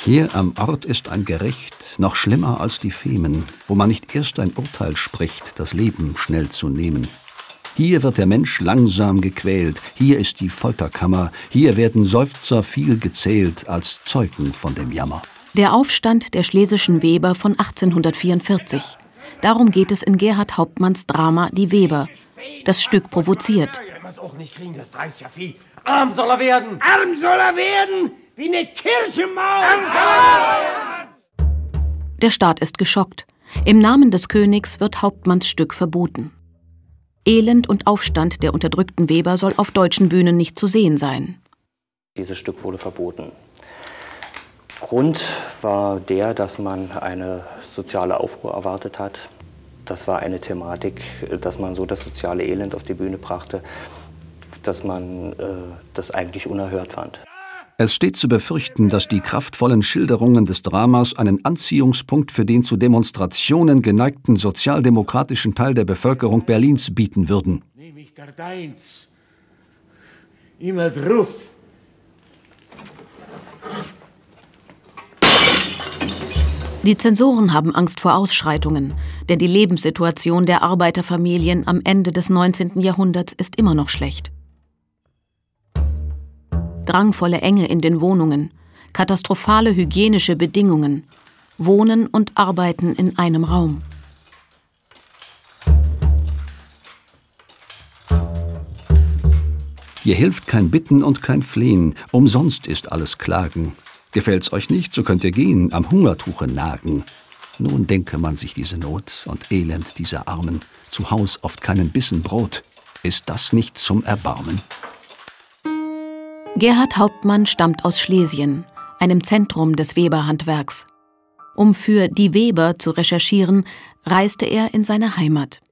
Hier am Ort ist ein Gericht noch schlimmer als die Femen, wo man nicht erst ein Urteil spricht, das Leben schnell zu nehmen. Hier wird der Mensch langsam gequält, hier ist die Folterkammer, hier werden Seufzer viel gezählt als Zeugen von dem Jammer. Der Aufstand der schlesischen Weber von 1844. Darum geht es in Gerhart Hauptmanns Drama Die Weber. Das Stück provoziert. Arm soll er werden! Arm soll er werden! Wie eine Kirchenmauer! Der Staat ist geschockt. Im Namen des Königs wird Hauptmanns Stück verboten. Elend und Aufstand der unterdrückten Weber soll auf deutschen Bühnen nicht zu sehen sein. Dieses Stück wurde verboten. Grund war der, dass man eine soziale Aufruhr erwartet hat. Das war eine Thematik, dass man so das soziale Elend auf die Bühne brachte, dass man das eigentlich unerhört fand. Es steht zu befürchten, dass die kraftvollen Schilderungen des Dramas einen Anziehungspunkt für den zu Demonstrationen geneigten sozialdemokratischen Teil der Bevölkerung Berlins bieten würden. Nehm ich der Deins. Immer drauf. Die Zensoren haben Angst vor Ausschreitungen, denn die Lebenssituation der Arbeiterfamilien am Ende des 19. Jahrhunderts ist immer noch schlecht. Drangvolle Enge in den Wohnungen, katastrophale hygienische Bedingungen, Wohnen und Arbeiten in einem Raum. Hier hilft kein Bitten und kein Flehen, umsonst ist alles Klagen. Gefällt's euch nicht, so könnt ihr gehen, am Hungertuche nagen. Nun denke man sich diese Not und Elend dieser Armen, zu Haus oft keinen Bissen Brot. Ist das nicht zum Erbarmen? Gerhart Hauptmann stammt aus Schlesien, einem Zentrum des Weberhandwerks. Um für Die Weber zu recherchieren, reiste er in seine Heimat.